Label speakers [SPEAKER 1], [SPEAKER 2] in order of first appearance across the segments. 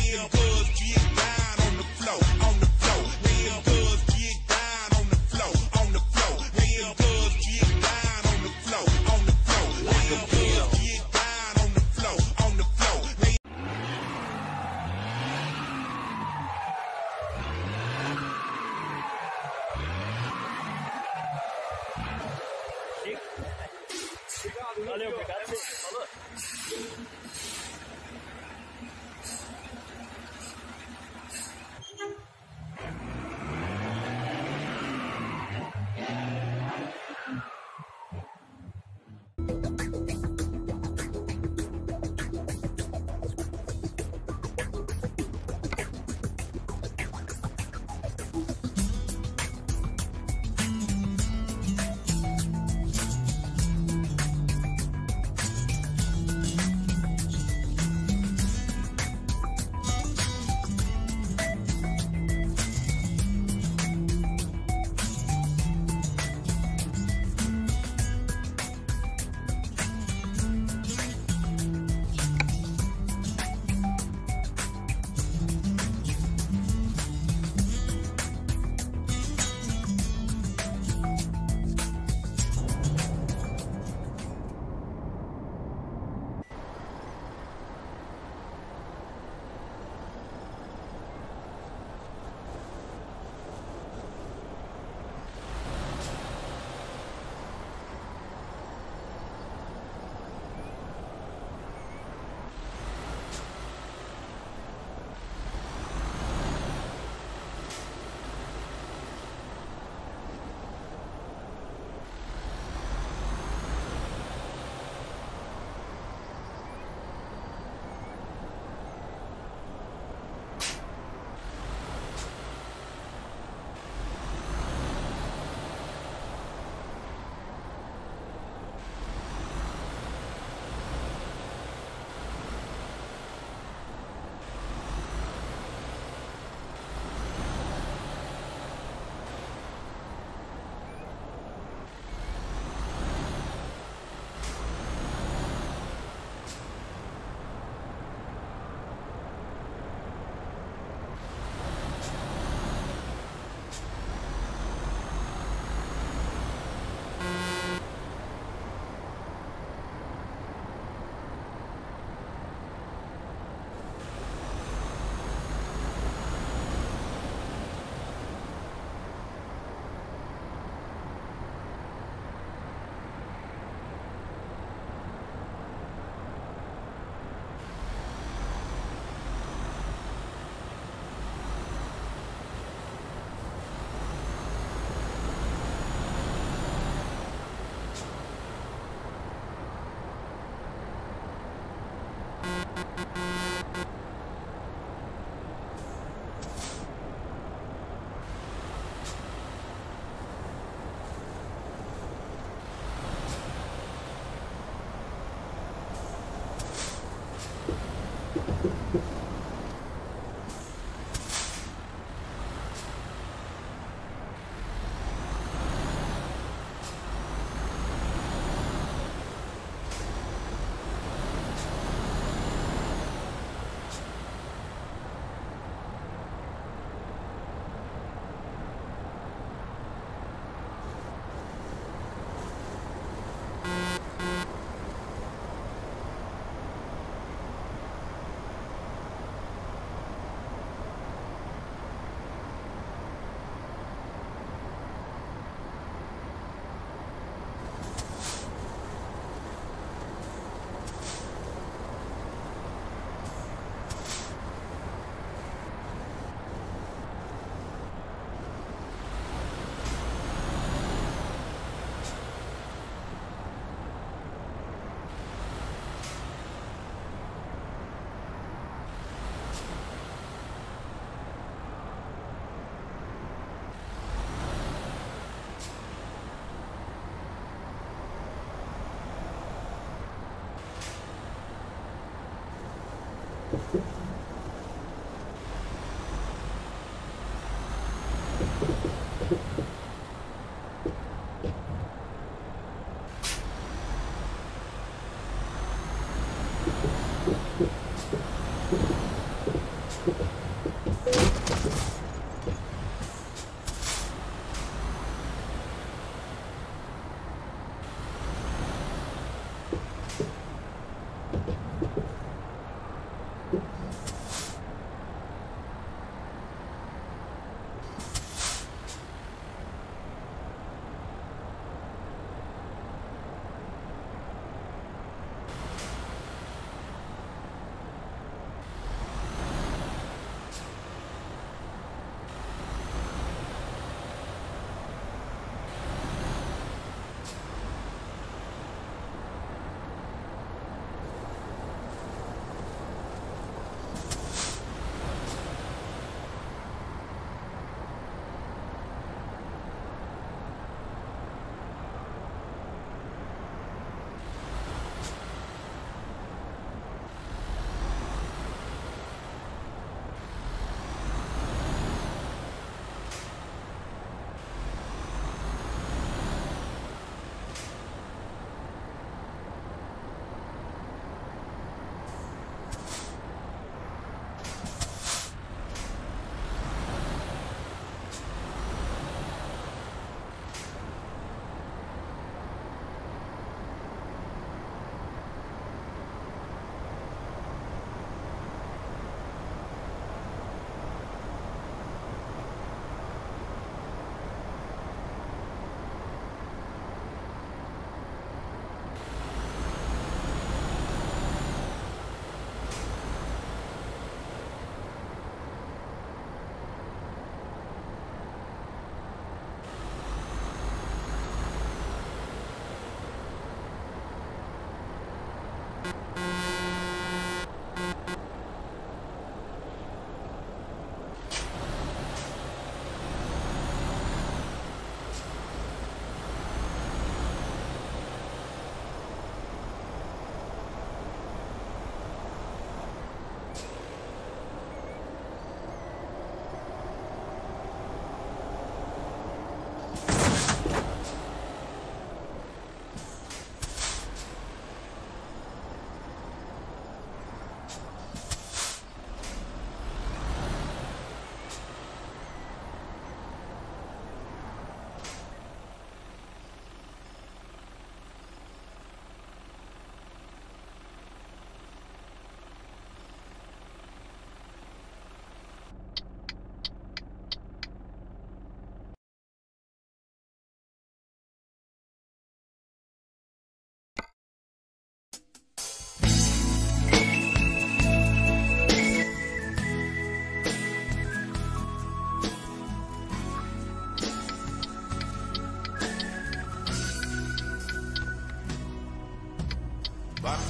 [SPEAKER 1] Real goods get down on the floor, on the floor. Real goods get down on the floor, on the floor. Real goods get down on the floor, on the floor. Real goods get down on the floor, on the floor.
[SPEAKER 2] Valeu, obrigado. Falou.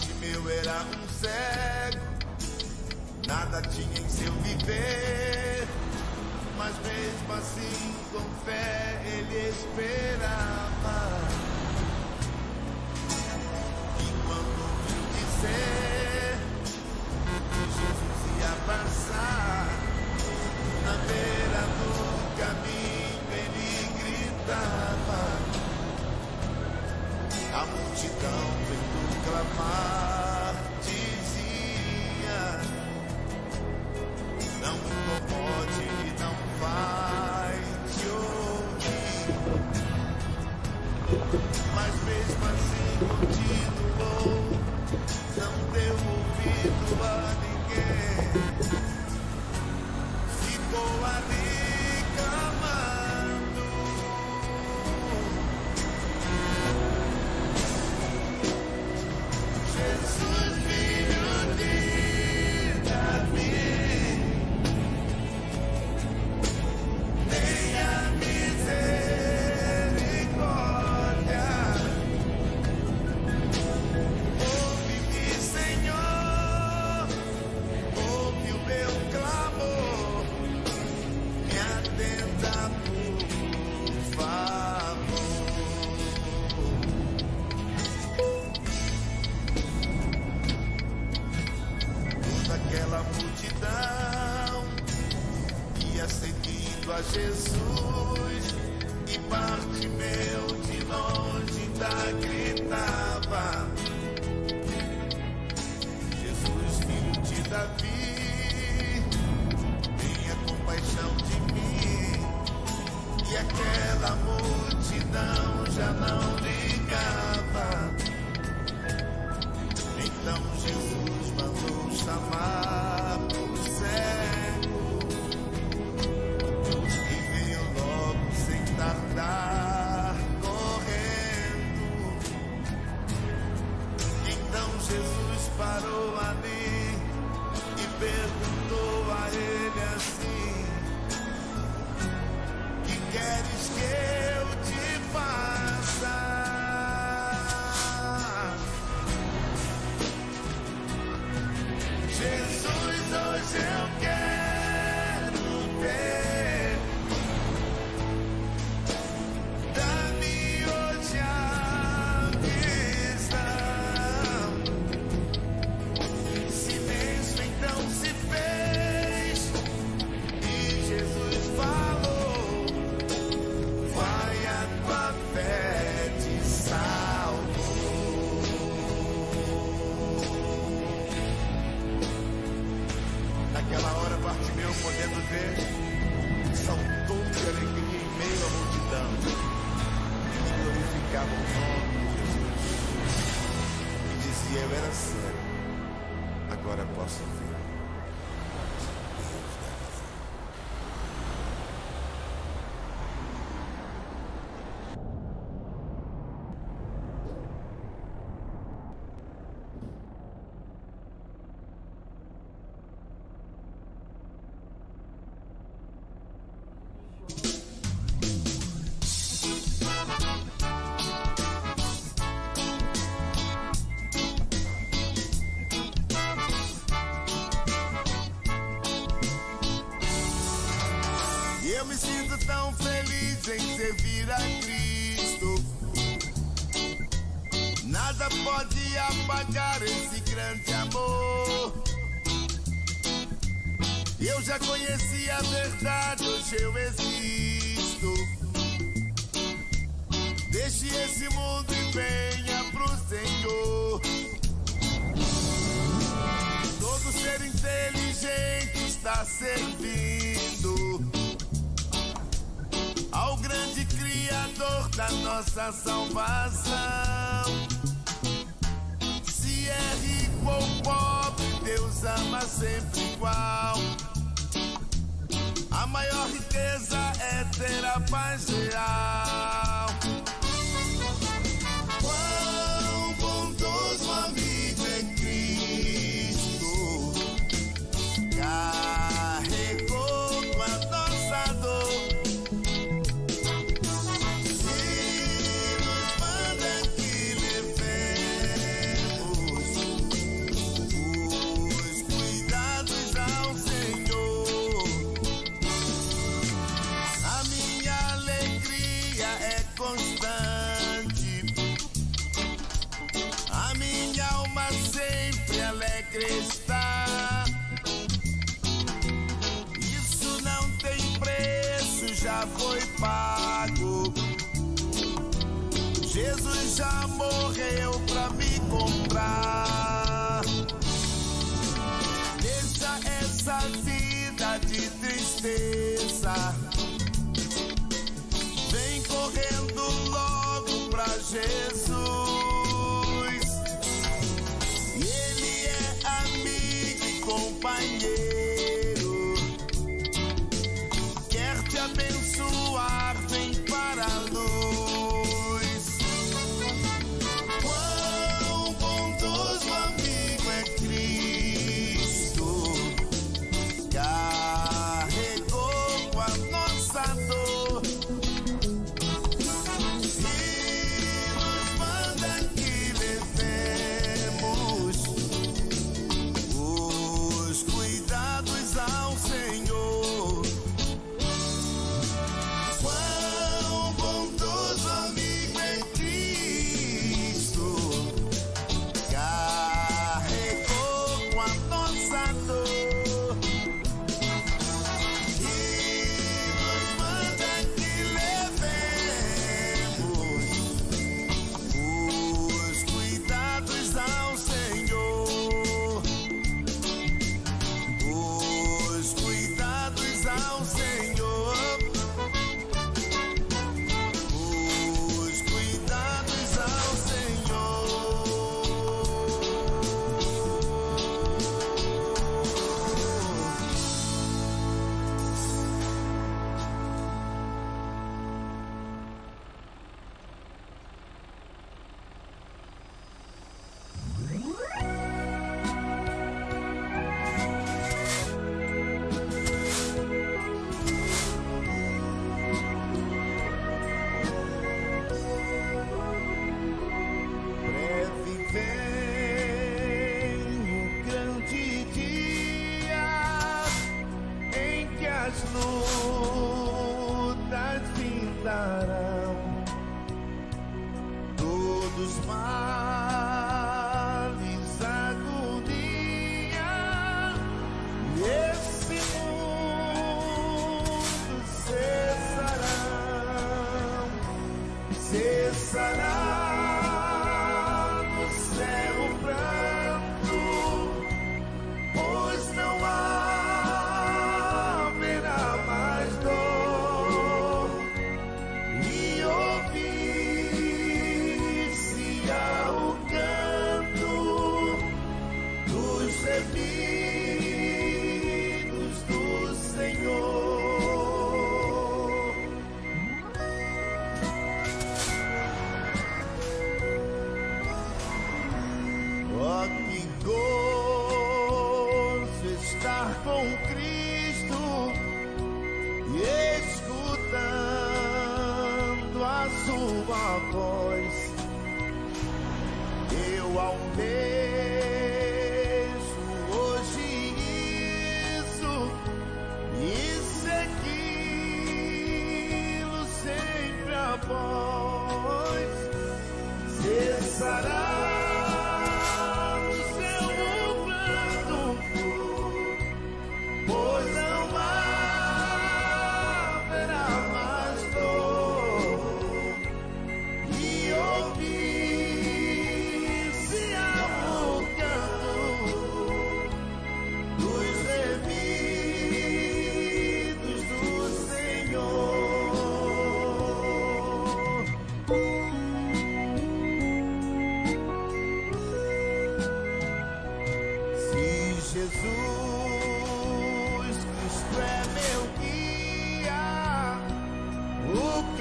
[SPEAKER 2] Bartimeu era um cego, nada tinha em seu viver, mas mesmo assim com fé ele esperava. E quando ouviu dizer que Jesus ia passar na beira do caminho, ele gritava. A multidão veio clamar, dizia: não incomode, ele não vai te ouvir. Mas mesmo assim continuou, não deu ouvido a ninguém. Ficou ali clamando. Jesus, filho de Davi, tenha misericórdia. Ouve-me, Senhor, ouve o meu clamor, me atenda, por favor. Toda aquela multidão ia seguindo a Jesus, e Bartimeu de longe ainda gritava: Jesus, filho de Davi, tenha compaixão de mim. E aquela multidão já não ligava. Então Jesus mandou chamar o cego, e veio logo sem tardar, correndo. Então Jesus parou ali e perguntou a ele assim: que queres que eu te faça? Jesus, hoje eu quero ver. Dá-me hoje a visão. Silêncio então se fez, e Jesus falou: vai, a tua fé te salvou. Naquela hora, Bartimeu, podendo ver, saltou de alegria em meio à multidão e glorificava o nome de Jesus. E dizia: eu era cego, agora posso ver. Deus dá razão. Eu me sinto tão feliz em servir a Cristo. Nada pode apagar esse grande amor. Eu já conheci a verdade, hoje eu existo. Deixe esse mundo e venha pro Senhor. Todo ser inteligente está servindo ao grande Criador da nossa salvação. Se é rico ou pobre, Deus ama sempre igual. A maior riqueza é ter a paz real. Quão bondoso amigo é Cristo, carregou a nossa dor. Se nos manda que levemos crestar. Isso não tem preço, já foi pago. Jesus já morreu pra me comprar. Deixa essa vida de tristeza, vem correndo logo pra Jesus. Ele é amigo e companheiro, quer te abençoar, vem para a luz. Quão bondoso amigo é Cristo, carregou com a nossa dor e nos manda que levemos os cuidados ao Senhor. Quão bondoso amigo é Cristo, carregou com a nossa dor e nos manda que levemos os cuidados ao Senhor. Os cuidados ao Senhor. Os cuidados ao Senhor. Breve vem o grande dia em que as lutas findarão, todos males, agonia, e esse mundo cessará no céu o pranto, pois não haverá mais dor, e ouvir-se-á o canto dos remidos do Senhor. Oh, que gozo estar com Cristo e escutando a sua voz. Eu almejo hoje isso e segui-lo sempre após. Cessará o seu pranto, pois não haverá mais dor, e ouvir-se-á o canto dos remidos do Senhor. Se Jesus Cristo é meu guia, o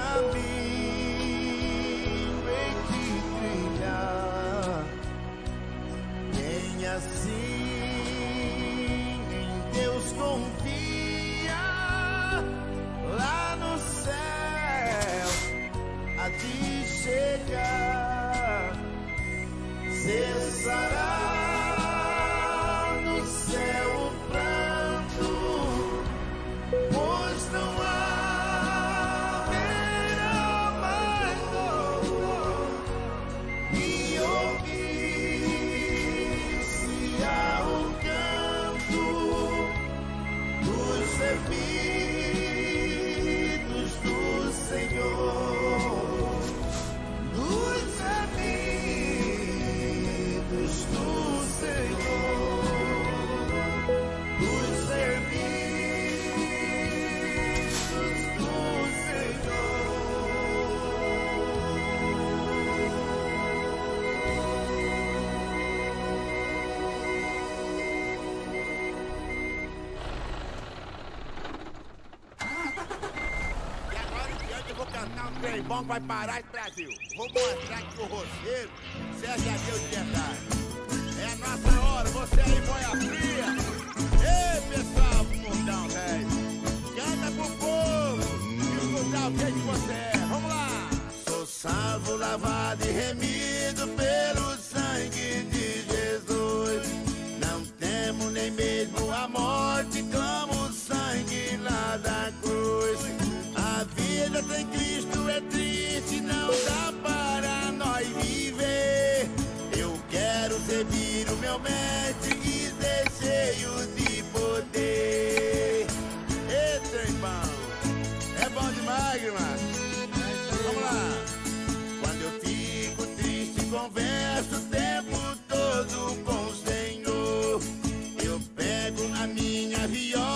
[SPEAKER 2] caminho em que trilhar, quem assim em Deus confia, lá no céu há de chegar. Cessará no céu o pranto, pois não haverá mais dor, e ouvir-se-á trem bom que vai parar esse Brasil. Vou mostrar que o roceiro serve a Deus de verdade. É a nossa hora, você aí, boia fria. Ei, pessoal, mundão, velho. Canta pro povo e escutar o que você é. Vamos lá. Sou salvo, lavado e remido pelo sangue de Jesus. Não temo nem mesmo a morte, como o sangue lá da cruz. A vida sem Cristo é triste, não dá para nós viver. Eu quero servir o meu mestre e ser cheio de poder. Ei, trem bom, é bom demais, irmão. Vamos lá. Quando eu fico triste, converso o tempo todo com o Senhor. Eu pego a minha viola